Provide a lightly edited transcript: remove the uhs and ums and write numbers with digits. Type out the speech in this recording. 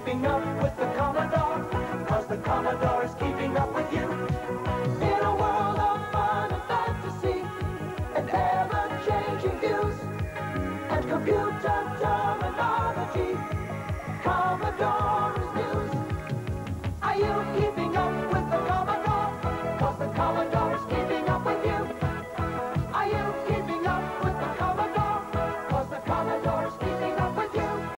keeping up with the Commodore, 'cause the Commodore is keeping up with you. In a world of fun and fantasy, and ever-changing views, and computer terminology, Commodore